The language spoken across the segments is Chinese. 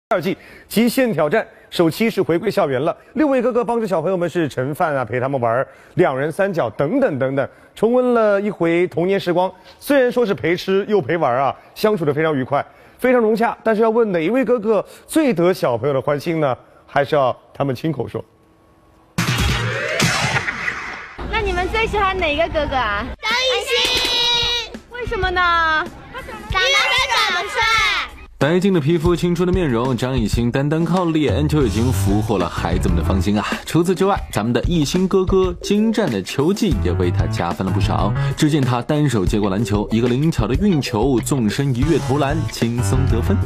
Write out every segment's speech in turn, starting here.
第2季极限挑战首期是回归校园了，6位哥哥帮着小朋友们是盛饭啊，陪他们玩2人3脚等等等等，重温了一回童年时光。虽然说是陪吃又陪玩啊，相处得非常愉快，非常融洽。但是要问哪一位哥哥最得小朋友的欢心呢？还是要他们亲口说。 那你们最喜欢哪一个哥哥啊？ 张艺兴。 为什么呢？ 长得帅。 白净的皮肤，青春的面容，张艺兴单单靠脸就已经俘获了孩子们的芳心啊！除此之外，咱们的艺兴哥哥精湛的球技也为他加分了不少。只见他单手接过篮球，一个灵巧的运球，纵身一跃投篮，轻松得分。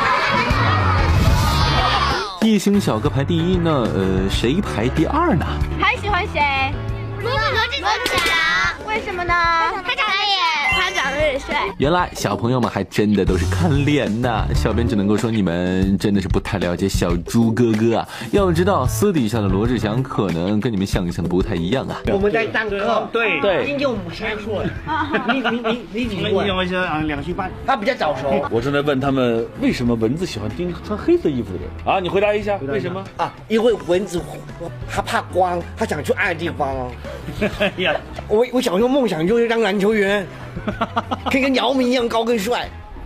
艺兴小哥排第1呢，谁排第2呢？ 还喜欢谁？ 罗志祥。 为什么呢？ 他长得也帅。 原来小朋友们还真的都是看脸呐！小编只能够说你们真的是不太了解小猪哥哥啊！要知道私底下的罗志祥可能跟你们想象的不太一样啊。 我们在上课， 对， 今天我们先说，你几岁？ 我是2岁半。 他比较早熟。 我正在问他们为什么蚊子喜欢盯穿黑色衣服的人啊？你回答一下，为什么啊？因为蚊子它怕光，它想去暗的地方哦。 呀， 我小时候梦想就是当篮球员，可以跟姚明一样高跟帅。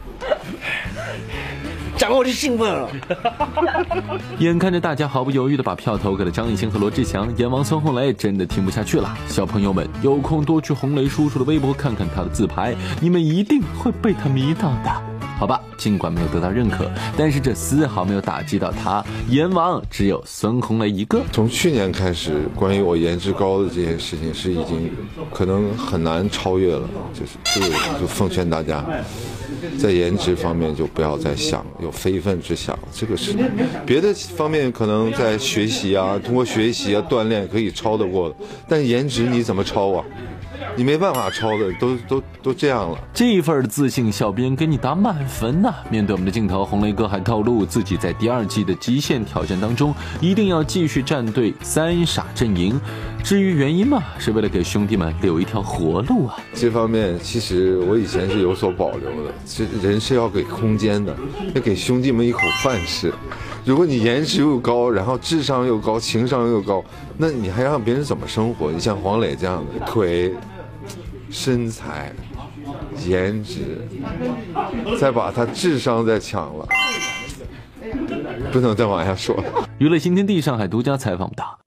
讲了我就兴奋了。 眼看着大家毫不犹豫地把票投给了张艺兴和罗志祥，阎王孙红雷真的听不下去了。小朋友们有空多去红雷叔叔的微博看看他的自拍，你们一定会被他迷到的。好吧，尽管没有得到认可，但是这丝毫没有打击到他，阎王只有孙红雷一个。 从去年开始，关于我颜值高的这件事情是已经可能很难超越了，就奉劝大家，在颜值方面就不要再想有非分之想，这个是别的方面可能在学习啊，通过学习啊锻炼可以超得过的，但颜值你怎么超啊？你没办法超的，都这样了。 这份自信，小编给你打满分呐！面对我们的镜头，红雷哥还透露自己在第2季的极限挑战当中，一定要继续站队3傻阵营。至于原因嘛，是为了给兄弟们留一条活路啊。 这方面其实我以前是有所保留的，人是要给空间的，要给兄弟们一口饭吃。如果你颜值又高，然后智商又高，情商又高，那你还让别人怎么生活？你像黄磊这样的腿、身材、颜值，再把他智商再抢了，不能再往下说了。 娱乐新天地上海独家采访到。